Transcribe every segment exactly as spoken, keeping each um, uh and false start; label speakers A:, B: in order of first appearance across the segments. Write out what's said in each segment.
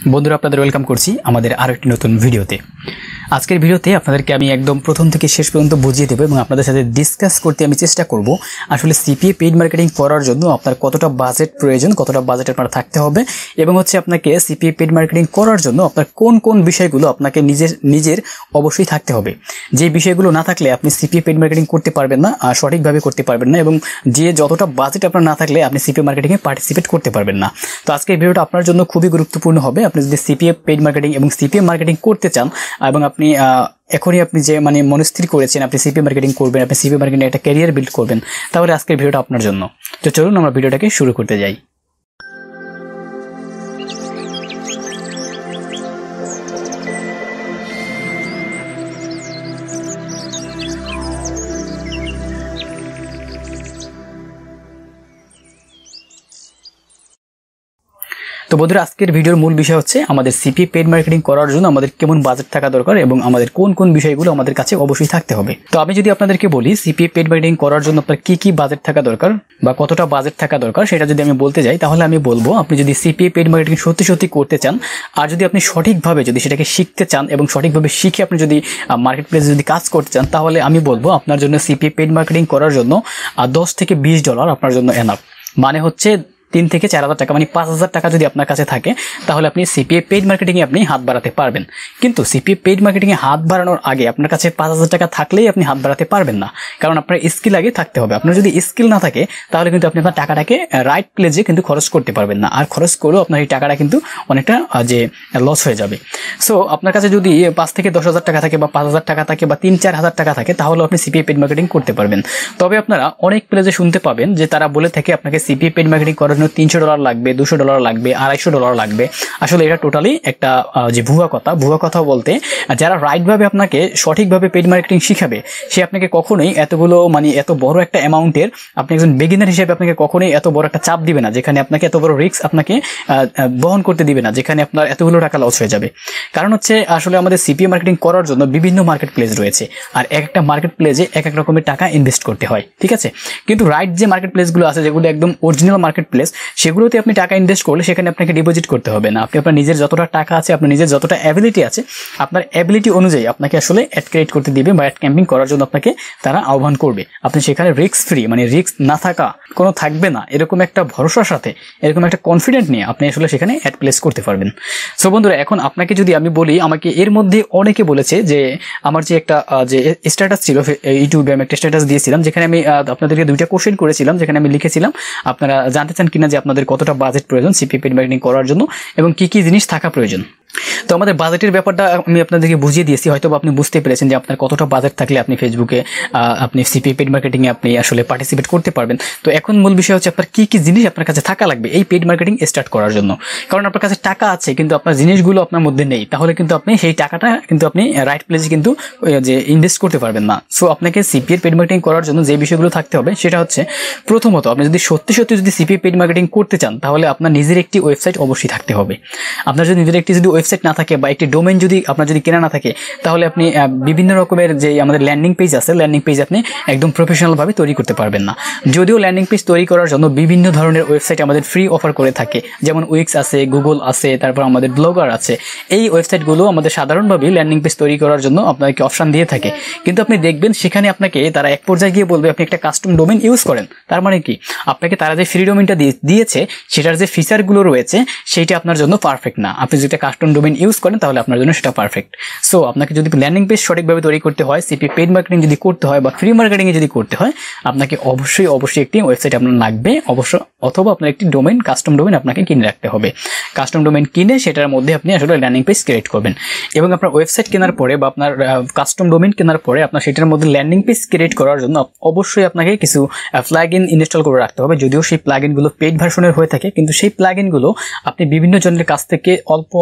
A: বন্ধুরা আপনাদের ওয়েলকাম করছি আমাদের আরো একটি নতুন ভিডিওতে। আজকের ভিডিওতে আপনাদেরকে আমি একদম প্রথম থেকে শেষ পর্যন্ত বুঝিয়ে দেব এবং আপনাদের সাথে ডিসকাস করতে আমি চেষ্টা করব আসলে সিপিএ পেইড মার্কেটিং করার জন্য আপনার কতটা বাজেট প্রয়োজন, কতটা বাজেট আপনার থাকতে হবে এবং হচ্ছে আপনাকে সিপিএ পেইড মার্কেটিং করার জন্য আপনার কোন কোন বিষয়গুলো আপনাকে নিজের নিজের অবশ্যই থাকতে হবে। যে বিষয়গুলো না থাকলে আপনি সিপিএ পেইড মার্কেটিং করতে পারবেন না, আর সঠিকভাবে করতে পারবেন না, এবং যে যতটা বাজেট আপনার না থাকলে আপনি সিপিএ মার্কেটিংয়ে পার্টিসিপেট করতে পারবেন না। তো আজকের ভিডিওটা আপনার জন্য খুবই গুরুত্বপূর্ণ হবে। আপনি যদি সিপিএ পেইড মার্কেটিং এবং সিপিএ মার্কেটিং করতে চান এবং আপনি এখনই আপনি যে মানে মনস্থির করেছেন আপনি সিপিএ মার্কেটিং করবেন, আপনি সিপিএ মার্কেটিং একটা ক্যারিয়ার বিল্ড করবেন, তাহলে আজকের ভিডিওটা আপনার জন্য। তো চলুন আমরা ভিডিওটাকে শুরু করতে যাই। তো বন্ধুরা, আজকের ভিডিওর মূল বিষয় হচ্ছে আমাদের সিপিএ পেইড মার্কেটিং করার জন্য আমাদের কেমন বাজেট থাকা দরকার এবং আমাদের কোন কোন বিষয়গুলো আমাদের কাছে অবশ্যই থাকতে হবে। তো আমি যদি আপনাদেরকে বলি সিপিএ পেইড মার্কেটিং করার জন্য আপনার কি কি বাজেট থাকা দরকার বা কতটা বাজেট থাকা দরকার, সেটা যদি আমি বলতে যাই তাহলে আমি বলবো আপনি যদি সিপিএ পেইড মার্কেটিং সত্যি সত্যি করতে চান আর যদি আপনি সঠিকভাবে যদি সেটাকে শিখতে চান এবং সঠিকভাবে শিখে আপনি যদি মার্কেট প্লেসে যদি কাজ করতে চান, তাহলে আমি বলবো আপনার জন্য সিপিএ পেইড মার্কেটিং করার জন্য দশ থেকে বিশ ডলার আপনার জন্য এনাফ। মানে হচ্ছে তিন থেকে চার হাজার টাকা মানে পাঁচ হাজার টাকা যদি আপনার কাছে থাকে তাহলে আপনি সিপিএ পেইড মার্কেটিংয়ে আপনি হাত বাড়াতে পারবেন। কিন্তু সিপিএ পেইড মার্কেটিংয়ে হাত বাড়ানোর আগে আপনার কাছে পাঁচ হাজার টাকা থাকলেই আপনি হাত বাড়াতে পারবেন না, কারণ আপনার স্কিল আগে থাকতে হবে। আপনার যদি স্কিল না থাকে তাহলে কিন্তু আপনি আপনার টাকাটাকে রাইট প্লেসে কিন্তু খরচ করতে পারবেন না, আর খরচ করেও আপনার এই টাকাটা কিন্তু অনেকটা যে লস হয়ে যাবে। সো আপনার কাছে যদি পাঁচ থেকে দশ হাজার টাকা থাকে বা পাঁচ হাজার টাকা থাকে বা তিন চার হাজার টাকা থাকে তাহলে আপনি সিপিএ পেইড মার্কেটিং করতে পারবেন। তবে আপনারা অনেক প্লেসে শুনতে পাবেন যে তারা বলে থাকে আপনাকে সিপিএ পেইড মার্কেটিং করার জন্য তিনশো ডলার লাগবে, দুশো ডলার লাগবে, আড়াইশো ডলার লাগবে। আসলে এটা টোটালি একটা যে ভুয়া কথা। ভুয়া কথা বলতে যারা রাইটভাবে আপনাকে সঠিকভাবে পেইড মার্কেটিং শিখাবে সে আপনাকে কখনোই এতগুলো মানে এত বড় একটা অ্যামাউন্টের, আপনি একজন বিগিনার হিসেবে আপনাকে কখনোই এত বড় একটা চাপ দিবে না, যেখানে আপনাকে এত বড় রিস্ক আপনাকে বহন করতে দিবে না, যেখানে আপনার এতগুলো টাকা লস হয়ে যাবে। কারণ হচ্ছে আসলে আমাদের সিপিএ মার্কেটিং করার জন্য বিভিন্ন মার্কেট প্লেস রয়েছে, আর এক একটা মার্কেট প্লেসে এক এক রকমের টাকা ইনভেস্ট করতে হয়, ঠিক আছে। কিন্তু রাইট যে মার্কেট প্লেসগুলো আছে যেগুলো একদম অরিজিনাল মার্কেট প্লেস, সেগুলোতে আপনি টাকা ইনভেস্ট করলে সেখানে আপনাকে ডিপোজিট করতে হবে না। আপনি আপনার নিজের যতটা টাকা আছে, আপনার নিজের যতটা অ্যাবিলিটি আছে, আপনার অ্যাবিলিটি অনুযায়ী আপনাকে আসলে অ্যাড ক্রিয়েট করতে দিবে বা অ্যাড ক্যাম্পিং করার জন্য আপনাকে তারা আহ্বান করবে। আপনি সেখানে রিস্ক ফ্রি মানে রিস্ক না থাকা কোনো থাকবে না, এরকম একটা ভরসার সাথে এরকম একটা কনফিডেন্ট নিয়ে আপনি আসলে সেখানে অ্যাড প্লেস করতে পারবেন। সো বন্ধুরা, এখন আপনাকে যদি আমি বলি, আমাকে এর মধ্যে অনেকে বলেছে যে আমার যে একটা যে স্ট্যাটাস ছিল ইউটিউবে, আমি একটা স্ট্যাটাস দিয়েছিলাম যেখানে আমি আপনাদেরকে দুইটা কোশ্চেন করেছিলাম, যেখানে আমি লিখেছিলাম আপনারা জানতে চান কিনা যে আপনাদের কতটা বাজেট প্রয়োজন সিপিএ পেইড মার্কেটিং করার জন্য এবং কি কি জিনিস থাকা প্রয়োজন। তো আমাদের বাজেটের ব্যাপারটা আমি আপনাদেরকে বুঝিয়ে দিয়েছি, হয়তো আপনি বুঝতে পেরেছেন যে আপনার কতটা বাজেট থাকলে আপনি ফেসবুকে আপনি সিপিএ পেইড মার্কেটিংয়ে আপনি আসলে পার্টিসিপেট করতে পারবেন। তো এখন মূল বিষয় হচ্ছে আপনার কি কি জিনিস আপনার কাছে থাকা লাগবে এই পেইড মার্কেটিং স্টার্ট করার জন্য। কারণ আপনার কাছে টাকা আছে কিন্তু আপনার জিনিসগুলো আপনার মধ্যে নেই, তাহলে কিন্তু আপনি সেই টাকাটা কিন্তু আপনি রাইট প্লেসে কিন্তু যে ইনভেস্ট করতে পারবেন না। সো আপনাকে সিপিএ পেইড মার্কেটিং করার জন্য যে বিষয়গুলো থাকতে হবে সেটা হচ্ছে, প্রথমত আপনি যদি সত্যি সত্যি যদি সিপিএ পেইড মার্কেটিং করতে চান তাহলে আপনার নিজের একটি ওয়েবসাইট অবশ্যই থাকতে হবে। আপনার যদি নিজের একটি যদি ওয়েবসাইট না থাকে বা একটি ডোমেইন যদি আপনার যদি কেনা না থাকে, তাহলে আপনি বিভিন্ন রকমের যে আমাদের ল্যান্ডিং পেজ আছে, ল্যান্ডিং পেজ আপনি একদম প্রফেশনালভাবে তৈরি করতে পারবেন না। যদিও ল্যান্ডিং পেজ তৈরি করার জন্য বিভিন্ন ধরনের ওয়েবসাইট আমাদের ফ্রি অফার করে থাকে, যেমন উইক্স আছে, গুগল আছে, তারপর আমাদের ব্লগার আছে। এই ওয়েবসাইটগুলো আমাদের সাধারণভাবে ল্যান্ডিং পেজ তৈরি করার জন্য আপনাকে অপশন দিয়ে থাকে, কিন্তু আপনি দেখবেন সেখানে আপনাকে তারা এক পর্যায়ে গিয়ে বলবে আপনি একটা কাস্টম ডোমেইন ইউজ করেন। তার মানে কি, আপনাকে তারা যে ফ্রি ডোমেইনটা দিয়েছে সেটার যে ফিচারগুলো রয়েছে সেইটা আপনার জন্য পারফেক্ট না। আপনি যদি একটা কাস্টম ডোমেইন ইউজ করেন তাহলে আপনার জন্য সেটা পারফেক্ট। সো আপনাকে যদি ল্যান্ডিং পেজ সঠিকভাবে তৈরি করতে হয়, সিপিএ পেইড মার্কেটিং যদি করতে হয় বা ফ্রি মার্কেটিং এ যদি করতে হয়, আপনাকে অবশ্যই অবশ্যই একটি ওয়েবসাইট আপনার লাগবে অবশ্য, অথবা আপনার একটি ডোমেইন কাস্টম ডোমেইন আপনাকে কিনে রাখতে হবে। কাস্টম ডোমেইন কিনে সেটার মধ্যে আপনি আসলে ল্যান্ডিং পেজ ক্রিয়েট করবেন এবং আপনার ওয়েবসাইট কেনার পরে বা আপনার কাস্টম ডোমেইন কেনার পরে আপনার সেটার মধ্যে ল্যান্ডিং পেজ ক্রিয়েট করার জন্য অবশ্যই আপনাকে কিছু প্লাগইন ইনস্টল করে রাখতে হবে। যদিও সেই প্লাগইনগুলো পেইড ভার্সনের হয়ে থাকে, কিন্তু সেই প্লাগইনগুলো আপনি বিভিন্ন জনের কাছ থেকে অল্প অল্প মানে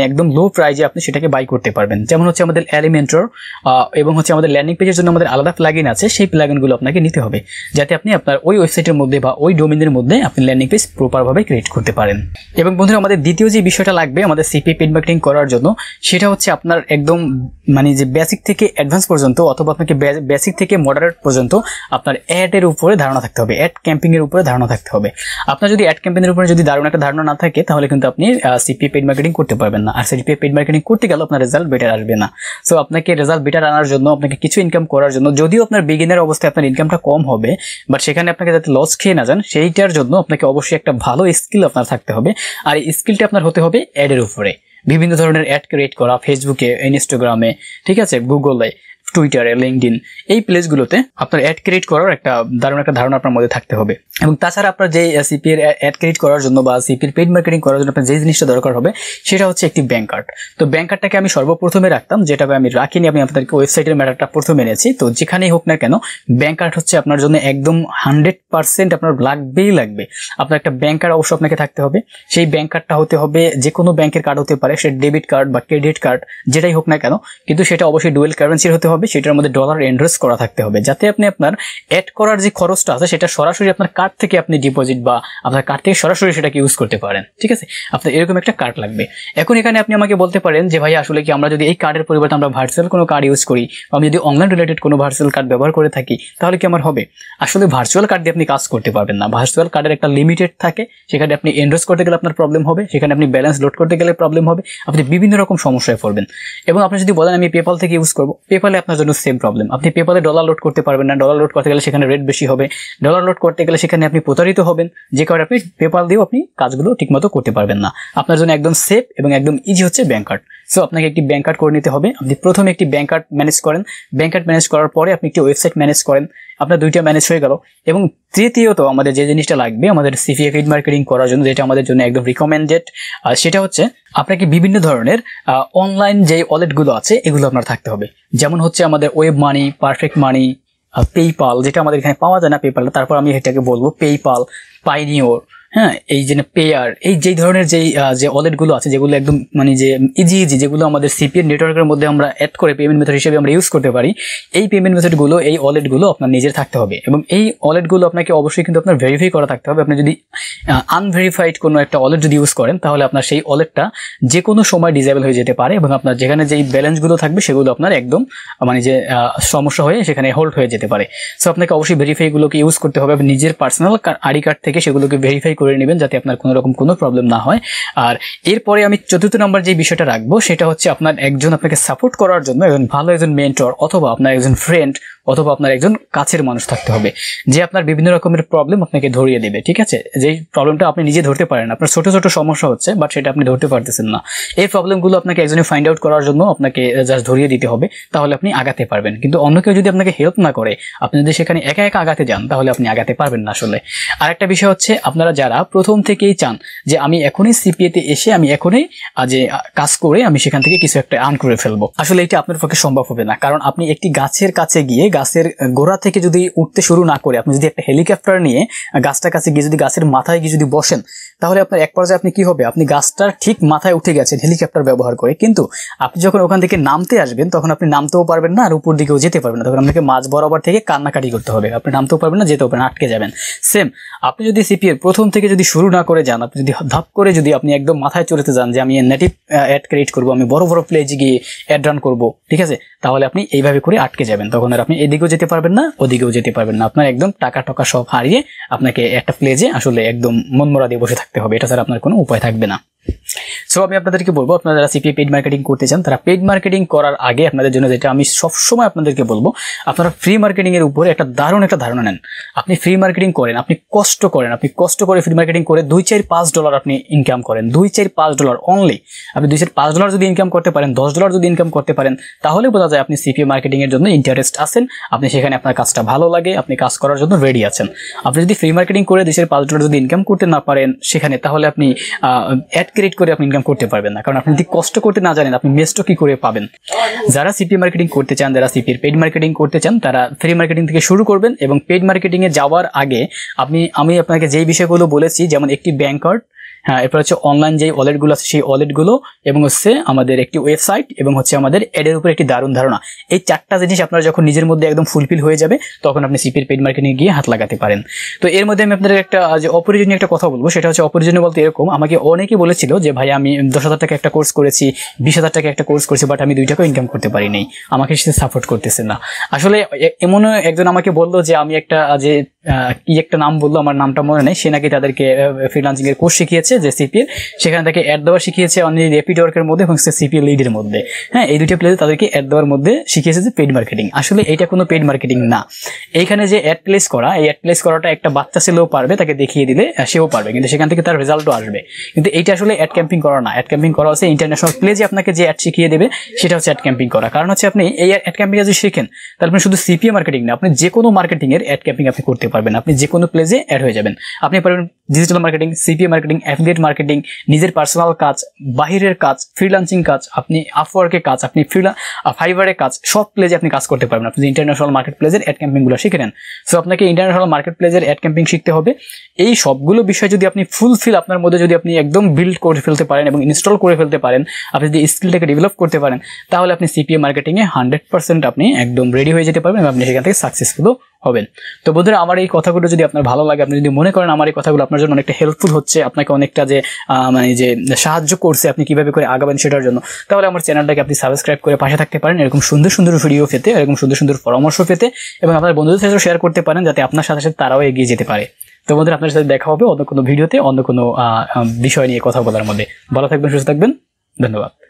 A: একদম লো প্রাইজে আপনি সেটাকে বাই করতে পারবেন। যেমন হচ্ছে আমাদের এলিমেন্টর এবং হচ্ছে আমাদের ল্যান্ডিং পেজের জন্য আমাদের আলাদা প্লাগইন আছে, সেই প্লাগইনগুলো আপনাকে নিতে হবে যাতে আপনি আপনার ওই ওয়েবসাইটের মধ্যে বা ওই ডোমেনের মধ্যে আপনি ল্যান্ডিং পেজ প্রপারভাবে ক্রিয়েট করতে পারেন। এবং বন্ধুরা আমাদের দ্বিতীয় যে বিষয়টা লাগবে আমাদের সিপিএ পেইড মার্কেটিং করার জন্য, সেটা হচ্ছে আপনার একদম মানে যে বেসিক থেকে অ্যাডভান্স পর্যন্ত অথবা আপনাকে বেসিক থেকে মডারেট পর্যন্ত আপনার অ্যাডের উপরে ধারণা থাকতে হবে, অ্যাড ক্যাম্পিং এর উপরে ধারণা থাকতে হবে। আপনার যদি অ্যাড ক্যাম্পিং এর উপরে যদি দারুণ একটা ধারণা না থাকে তাহলে কিন্তু আপনি সিপিএ পেইড মার্কেটিং করতে পারবেন না। আর সিপিএ পেইড মার্কেটিং করতে গেলে আপনার রেজাল্ট বেটার আসবে না। সো আপনাকে রেজাল্ট বেটার আনার জন্য, আপনাকে কিছু ইনকাম করার জন্য, যদিও আপনার বিগিনার অবস্থায় আপনার ইনকামটা কম হবে, বাট সেখানে আপনাকে যাতে লস খেয়ে না যান সেইটার জন্য আপনাকে অবশ্যই একটা ভালো স্কিল আপনার থাকতে হবে। আর এই স্কিলটা আপনার হতে হবে অ্যাডের উপরে, বিভিন্ন ধরনের অ্যাড ক্রিয়েট করা, ফেসবুকে, ইনস্টাগ্রামে, ঠিক আছে, গুগলে, টুইটারে, লিঙ্কডইন, এই প্লেসগুলোতে আপনার অ্যাড ক্রিয়েট করার একটা দারুণ একটা ধারণা আপনার মধ্যে থাকতে হবে। এবং তাছাড়া আপনার যে সিপিএর অ্যাড ক্রিয়েট করার জন্য বা সিপিএর পেইড মার্কেটিং করার জন্য আপনার যে জিনিসটা দরকার হবে সেটা হচ্ছে একটি ব্যাংক কার্ড। তো ব্যাংক কার্ডটাকে আমি সর্বপ্রথমে রাখতাম, যেটাকে আমি রাখিনি, আমি আপনাদেরকে ওয়েবসাইটের ম্যাটারটা প্রথমে এনেছি। তো যেখানেই হোক না কেন ব্যাংক কার্ড হচ্ছে আপনার জন্য একদম হান্ড্রেড পার্সেন্ট আপনার লাগবেই লাগবে। আপনার একটা ব্যাংক কার্ড অবশ্যই আপনাকে থাকতে হবে। সেই ব্যাংক কার্ডটা হতে হবে যে কোনো ব্যাংকের কার্ড হতে পারে, সে ডেবিট কার্ড বা ক্রেডিট কার্ড যেটাই হোক না কেন, কিন্তু সেটা অবশ্যই ডুয়েল কারেন্সির হতে হবে, সেটার মধ্যে ডলার এন্ড্রেস করা থাকতে হবে, যাতে আপনি আপনার অ্যাড করার যে খরচটা আছে সেটা সরাসরি আপনার কার্ড থেকে আপনি ডিপোজিট বা আপনার কার্ড থেকে সরাসরি সেটাকে ইউজ করতে পারেন। ঠিক আছে, আপনার এরকম একটা কার্ড লাগবে। এখন এখানে আপনি আমাকে বলতে পারেন যে ভাই আসলে কি আমরা যদি এই কার্ডের পরিবর্তে আমরা ভার্চুয়াল কোনো কার্ড ইউজ করি, আমি যদি অনলাইন রিলেটেড কোনো ভার্চুয়াল কার্ড ব্যবহার করে থাকি তাহলে কি আমার হবে? আসলে ভার্চুয়াল কার্ড দিয়ে আপনি কাজ করতে পারবেন না। ভার্চুয়াল কার্ডের একটা লিমিটেড থাকে, সেখানে আপনি এন্ড্রেস করতে গেলে আপনার প্রবলেম হবে, সেখানে আপনি ব্যালেন্স লোড করতে গেলে প্রবলেম হবে, আপনি বিভিন্ন রকম সমস্যায় পড়বেন। এবং আপনি যদি বলেন আমি পেপাল থেকে ইউজ করবো, পেপালে আপনার জন্য সেম প্রবলেম। আপনি পেপালে ডলার লোড করতে পারবেন না, ডলার লোড করতে গেলে সেখানে রেট বেশি হবে, ডলার লোড করতে গেলে সেখানে আপনি প্রতারিত হবেন, যে কারণে আপনি পেপাল দিয়েও আপনি কাজগুলো ঠিকমতো করতে পারবেন না। আপনার জন্য একদম সেফ এবং একদম ইজি হচ্ছে ব্যাংক কার্ড। সো আপনাকে একটি ব্যাংক কার্ড করে নিতে হবে। আপনি প্রথমে একটি ব্যাংক কার্ড ম্যানেজ করেন, ব্যাংক কার্ড ম্যানেজ করার পরে আপনি একটি ওয়েবসাইট ম্যানেজ করেন, আপনার দুইটা ম্যানেজ হয়ে গেল। এবং তৃতীয়ত আমাদের যে জিনিসটা লাগবে আমাদের সিপিএ পেইড মার্কেটিং করার জন্য, যেটা আমাদের জন্য একদম রিকমেন্ডেড, সেটা হচ্ছে আপনাকে বিভিন্ন ধরনের অনলাইন যে ওয়ালেটগুলো আছে এগুলো আপনার থাকতে হবে। যেমন হচ্ছে আমাদের ওয়েব মানি, পারফেক্ট মানি, পেইপাল, যেটা আমাদের এখানে পাওয়া যায় না পেপাল, তারপর আমি এটাকে বলবো পেইপাল, পাইনিওর, হ্যাঁ, এই যে পেয়ার, এই যে ধরনের যেই যে ওয়ালেটগুলো আছে যেগুলো একদম মানে যে ইজি ইজি যেগুলো আমাদের সিপিএর নেটওয়ার্কের মধ্যে আমরা অ্যাড করে পেমেন্ট মেথড হিসেবে আমরা ইউজ করতে পারি, এই পেমেন্ট মেথডগুলো, এই ওয়ালেটগুলো আপনার নিজের থাকতে হবে। এবং এই ওয়ালেটগুলো আপনাকে অবশ্যই কিন্তু আপনার ভেরিফাই করা থাকতে হবে। আপনি যদি আনভেরিফাইড কোনো একটা ওয়ালেট যদি ইউজ করেন তাহলে আপনার সেই ওয়ালেটটা যে কোনো সময় ডিসেবল হয়ে যেতে পারে এবং আপনার যেখানে যেই ব্যালেন্সগুলো থাকবে সেগুলো আপনার একদম মানে যে সমস্যা হয়ে সেখানে হোল্ড হয়ে যেতে পারে। সো আপনাকে অবশ্যই ভেরিফাইগুলোকে ইউজ করতে হবে। নিজের পার্সোনাল আইডি কার্ড থেকে সেগুলোকে ভেরিফাই করে নেবেন যাতে আপনার কোনো রকম কোনো প্রবলেম না হয়। আর এরপরে আমি চতুর্থ নম্বর যে বিষয়টা রাখবো সেটা হচ্ছে আপনার একজন আপনাকে সাপোর্ট করার জন্য একজন ভালো একজন মেন্টর অথবা আপনার একজন ফ্রেন্ড অথবা আপনার একজন কাছের মানুষ থাকতে হবে, যে আপনার বিভিন্ন রকমের প্রবলেম আপনাকে ধরিয়ে দেবে। ঠিক আছে, যেই প্রবলেমটা আপনি নিজে ধরতে পারেন, আপনার ছোট ছোট সমস্যা হচ্ছে বাট সেটা আপনি ধরতে পারতেছেন না, এই প্রবলেমগুলো আপনাকে একজনে ফাইন্ড আউট করার জন্য আপনাকে জাস্ট ধরিয়ে দিতে হবে, তাহলে আপনি আগাতে পারবেন। কিন্তু অন্য কেউ যদি আপনাকে হেল্প না করে, আপনি যদি সেখানে একা একা আগাতে যান তাহলে আপনি আগাতে পারবেন না আসলে। আরেকটা বিষয় হচ্ছে আপনারা যারা প্রথম থেকেই চান যে আমি এখনই সিপিএতে এসে আমি এখনই যে কাজ করে আমি সেখান থেকে কিছু একটা আর্ন করে ফেলবো, আসলে এটা আপনার পক্ষে সম্ভব হবে না। কারণ আপনি একটি গাছের কাছে গিয়ে গাছের গোড়া থেকে যদি উঠতে শুরু না করে আপনি যদি একটা হেলিকপ্টার নিয়ে গাছটার কাছে গিয়ে যদি গাছের মাথায় গিয়ে যদি বসেন তাহলে আপনার এক পর্যায়ে আপনি কি হবে, আপনি গাছটার ঠিক মাথায় উঠে গেছেন হেলিকপ্টার ব্যবহার করে, কিন্তু আপনি যখন ওখান থেকে নামতে আসবেন তখন আপনি নামতেও পারবেন না আর উপর দিকেও যেতে পারবেন না, তখন আপনাকে মাঝ বরাবর থেকে কান্নাকাটি করতে হবে, আপনি নামতেও পারবেন না, যেতেও পারবেন, আটকে যাবেন। সেম আপনি যদি সিপিএর প্রথম থেকে যদি শুরু না করে যান, আপনি যদি ধাপ করে যদি আপনি একদম মাথায় চড়তে যান যে আমি নেটিভ অ্যাড ক্রিয়েট করবো, আমি বড় বড় প্লেজে গিয়ে অ্যাড রান করবো, ঠিক আছে, তাহলে আপনি এইভাবে করে আটকে যাবেন, তখন আর আপনি এদিকেও যেতে পারবেন না ওদিকেও যেতে পারবেন না, আপনার একদম টাকা টাকা সব হারিয়ে আপনাকে একটা প্লেজে আসলে একদম মনমরা দিয়ে বসে থাকতে হবে, এটা ছাড়া আপনার কোনো উপায় থাকবে না। সো আমি আপনাদেরকে বলবো আপনারা যারা সিপিএ পেইড মার্কেটিং করতে চান তারা পেইড মার্কেটিং করার আগে আপনাদের জন্য যেটা আমি সবসময় আপনাদেরকে বলবো, আপনারা ফ্রি মার্কেটিং এর উপরে একটা দারুণ একটা ধারণা নেন। আপনি ফ্রি মার্কেটিং করেন, আপনি কষ্ট করেন, আপনি কষ্ট করে ফ্রি মার্কেটিং করে দুই চার পাঁচ ডলার আপনি ইনকাম করেন, দুই চার পাঁচ ডলার অনলি, আপনি দুই চার পাঁচ ডলার যদি ইনকাম করতে পারেন, দশ ডলার যদি ইনকাম করতে পারেন, তাহলে বোঝা যায় আপনি সিপিএ মার্কেটিং এর জন্য ইন্টারেস্ট আছেন, আপনি সেখানে আপনার কাজটা ভালো লাগে, আপনি কাজ করার জন্য রেডি আছেন। আপনি যদি ফ্রি মার্কেটিং করে দুই চার পাঁচ ডলার যদি ইনকাম করতে না পারেন সেখানে, তাহলে আপনি অ্যাড ক্রিয়েট করে আপনি ইনকাম করতে পারবেন না, কারণ আপনি যদি কষ্ট করতে না জানেন আপনি মেস্টো কি করে পাবেন। যারা সিপিএ মার্কেটিং করতে চান, যারা সিপিএর পেইড মার্কেটিং করতে চান তারা ফ্রি মার্কেটিং থেকে শুরু করবেন এবং পেইড মার্কেটিং এ যাওয়ার আগে আপনি আমি আপনাকে যেই বিষয়গুলো বলেছি, যেমন একটি ব্যাংক কার্ড, হ্যাঁ, এরপর হচ্ছে অনলাইন যে ওয়ালেটগুলো আছে সেই ওয়ালেটগুলো, এবং হচ্ছে আমাদের একটি ওয়েবসাইট, এবং হচ্ছে আমাদের এডের উপর একটি দারুণ ধারণা। এই চারটা জিনিস আপনার যখন নিজের মধ্যে একদম ফুলফিল হয়ে যাবে তখন আপনি সিপিএর পেইড মার্কেটিংয়ে গিয়ে হাত লাগাতে পারেন। তো এর মধ্যে আমি আপনাদের একটা যে অপরিজনীয় একটা কথা বলবো, সেটা হচ্ছে অপরিজনীয় বলতে এরকম, আমাকে অনেকেই বলেছিল যে ভাই আমি দশ হাজার টাকা একটা কোর্স করেছি, বিশ হাজার টাকা একটা কোর্স করেছি, বাট আমি দুই টাকা ইনকাম করতে পারি নাই, আমাকে সে সাপোর্ট করতেছে না। আসলে এমন একজন আমাকে বললো যে আমি একটা যে কি একটা নাম বললো, আমার নামটা মনে নেই, সে নাকি তাদেরকে ফ্রিল্যান্সিং এর কোর্স শিখিয়েছে যে সিপিএর, সেখানে তাকে অ্যাড দেওয়া শিখিয়েছে অনলি র্যাপিড ওয়ার্কের মধ্যে এবং সিপিএ লিডের মধ্যে। হ্যাঁ, এই দুইটা প্লেসে তাদেরকে অ্যাড দেওয়ার মধ্যে শিখিয়েছে যে পেইড মার্কেটিং। আসলে এটা কোনো পেইড মার্কেটিং না। এইখানে যে অ্যাড প্লেস করা, এই অ্যাড প্লেস করাটা একটা বাচ্চা ছেলেও পারবে, তাকে দেখিয়ে দিলে সেও পারবে, কিন্তু সেখান থেকে তার রেজাল্টও আসবে। কিন্তু এইটা আসলে অ্যাড ক্যাম্পিং করা না। অ্যাড ক্যাম্পিং করা হচ্ছে ইন্টারন্যাশনাল প্লেজে আপনাকে যে অ্যাড শিখিয়ে দেবে সেটা হচ্ছে অ্যাড ক্যাম্পিং করা। কারণ হচ্ছে আপনি এই অ্যাড ক্যাম্পিং যদি শিখেন তাহলে আপনি শুধু সিপিএ মার্কেটিং না, আপনি যে কোনো মার্কেটিং এর অ্যাড ক্যাম্পিং আপনি করতে পারবেন। আপনি যে কোনো প্লেজে অ্যাড হয়ে যাবেন। আপনি পারবেন digital marketing, CPA marketing, affiliate marketing, নিজের পার্সোনাল কাজ, বাহিরের কাজ, ফ্রিল্যান্সিং কাজ, আপনি আপওয়ার্কের কাজ, আপনি ফ্রিলা ফাইবারের কাজ, সব প্লেজে আপনি কাজ করতে পারবেন। আপনি ইন্টারন্যাশনাল মার্কেট প্লেসের অ্যাড ক্যাম্পিং গুলো শিখে নেন। সো আপনাকে ইন্টারন্যাশনাল মার্কেট প্লেসের অ্যাড ক্যাম্পিং শিখতে হবে। এই সবগুলো বিষয় যদি আপনি ফুলফিল আপনার মধ্যে যদি আপনি একদম বিল্ড করে ফেলতে পারেন এবং ইনস্টল করে ফেলতে পারেন, আপনি যদি স্কিলটাকে ডেভেলপ করতে পারেন, তাহলে আপনি সিপিএ মার্কেটিংয়ে হান্ড্রেড পার্সেন্ট আপনি একদম রেডি হয়ে যেতে পারবেন এবং আপনি সেখান থেকে সাকসেসফুলও হবেন। তো বন্ধুরা, আমার এই কথাগুলো যদি আপনার ভালো লাগে, আপনি যদি মনে করেন আমার এই কথাগুলো আপনার জন্য অনেকটা হেল্পফুল হচ্ছে, আপনাকে অনেকটা যে মানে যে সাহায্য করছে আপনি কিভাবে করে আগাবেন সেটার জন্য, তাহলে আমার চ্যানেলটাকে আপনি সাবস্ক্রাইব করে পাশে থাকতে পারেন এরকম সুন্দর সুন্দর ভিডিও পেতে, এরকম সুন্দর সুন্দর পরামর্শ পেতে, এবং আপনার বন্ধুদের সাথে শেয়ার করতে পারেন যাতে আপনার সাথে সাথে তারাও এগিয়ে যেতে পারে। তো বন্ধুরা, আপনার সাথে দেখা হবে অন্য কোনো ভিডিওতে, অন্য কোনো বিষয় নিয়ে কথা বলার মধ্যে। ভালো থাকবেন, সুস্থ থাকবেন, ধন্যবাদ।